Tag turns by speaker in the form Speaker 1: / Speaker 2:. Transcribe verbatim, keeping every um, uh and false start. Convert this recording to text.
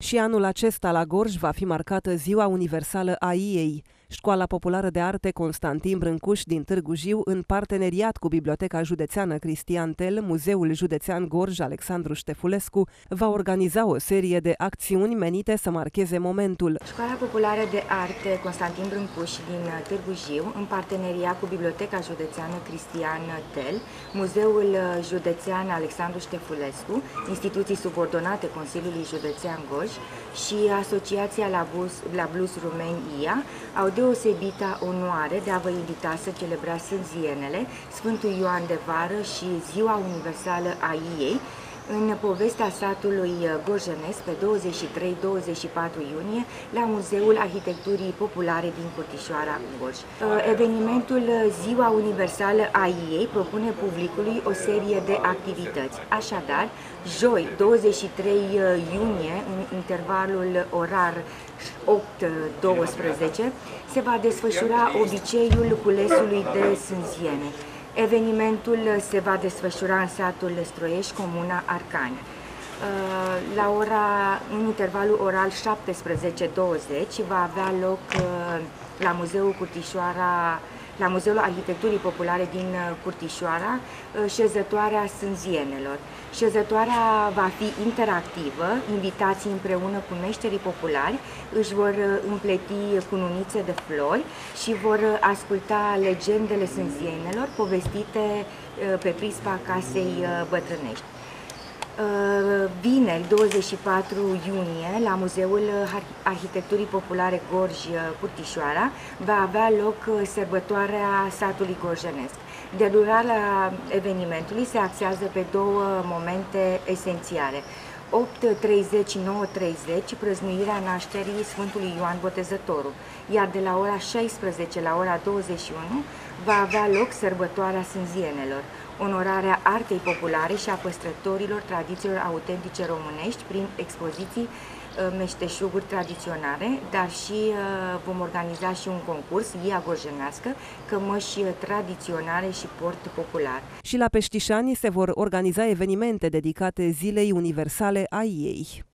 Speaker 1: Și anul acesta la Gorj va fi marcată Ziua Universală a I E-i. Școala Populară de Arte Constantin Brâncuș din Târgu Jiu, în parteneriat cu Biblioteca Județeană Cristian Tel, Muzeul Județean Gorj Alexandru Ștefulescu, va organiza o serie de acțiuni menite să marcheze momentul.
Speaker 2: Școala Populară de Arte Constantin Brâncuș din Târgu Jiu, în parteneriat cu Biblioteca Județeană Cristian Tel, Muzeul Județean Alexandru Ștefulescu, instituții subordonate Consiliului Județean Gorj și Asociația La Blues, La Blues Rumeni I A au deosebită onoare de a vă invita să celebrați Sânzienele, Sfântul Ioan de Vară și Ziua Universală a I E-i în povestea satului gorjenesc pe douăzeci și trei douăzeci și patru iunie la Muzeul Arhitecturii Populare din Curtișoara, Gorj. Evenimentul Ziua Universală a I E-i propune publicului o serie de activități. Așadar, joi douăzeci și trei iunie, în intervalul orar opt douăsprezece, se va desfășura obiceiul culesului de sânziene. Evenimentul se va desfășura în satul Stroiești, comuna Arcani. La ora, în intervalul oral șaptesprezece douăzeci va avea loc la Muzeul Curtișoara, la Muzeul Arhitecturii Populare din Curtișoara, șezătoarea Sânzienelor. Șezătoarea va fi interactivă, invitații împreună cu meșterii populari își vor împleti cununițe de flori și vor asculta legendele sânzienelor povestite pe prispa casei bătrânești. Vineri, douăzeci și patru iunie, la Muzeul Arhitecturii Populare Gorj Curtișoara, va avea loc sărbătoarea satului gorjenesc. Derularea evenimentului se axează pe două momente esențiale. opt treizeci - nouă treizeci, prăznuirea nașterii Sfântului Ioan Botezătorul, iar de la ora șaisprezece la ora douăzeci și unu va avea loc sărbătoarea Sânzienelor, onorarea artei populare și a păstrătorilor tradițiilor autentice românești prin expoziții, meșteșuguri tradiționale, dar și vom organiza și un concurs, Ia Gorjenească, cămăși tradiționale și port popular.
Speaker 1: Și la Peștișani se vor organiza evenimente dedicate Zilei Universale a I E-i.